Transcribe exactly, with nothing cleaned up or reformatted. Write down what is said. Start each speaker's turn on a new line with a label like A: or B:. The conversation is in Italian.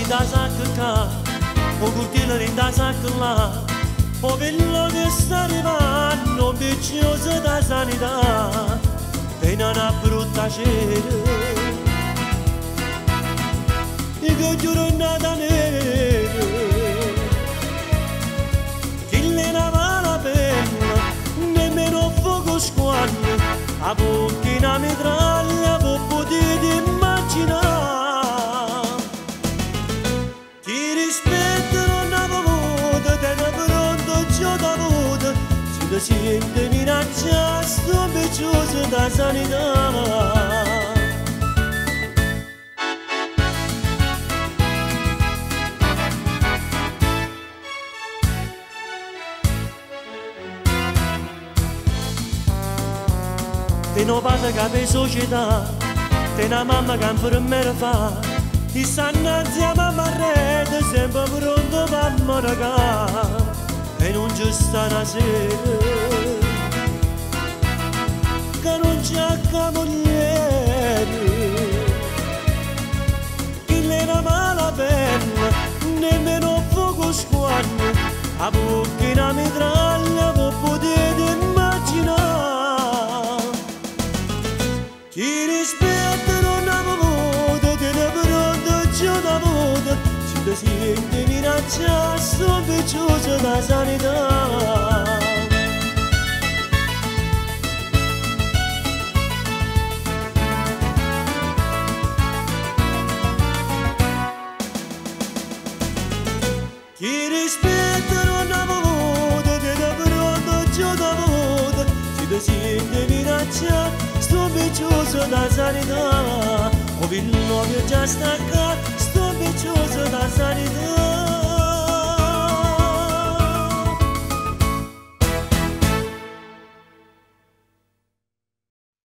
A: da sacca, o cucchiaio da sacca, o bello che sta arrivando, piccioso da sanità, pena una brutta cera. I coglioni nata nera, chi le lava la penna, nemmeno fuoco squanno, a bocca una mitraglia, voi potete immaginare. Ti rispetto non avevo avuto, te ne pronto già da avuto, si ti sente minacciato, sto piccioso da sanità. Te non passa che per società, te una mamma che per me fa, ti sta innanzi a mamma rete, sempre pronto per morirà, e non ci sta una sera, che non c'è cavaliere, chi le la mala penna, nemmeno fuoco squanno, a bocca una mitraglia, voi potete immaginare. Ti rispetto non avevo, te ne pronto già da avuto, si ti sente minacciato, sto piccioso da sanità. Ti rispetto non avevo, te ne pronto già da avuto, si ti sente minacciato, sto piccioso da sanità, o il novio già staccato, sto piccioso da sanità.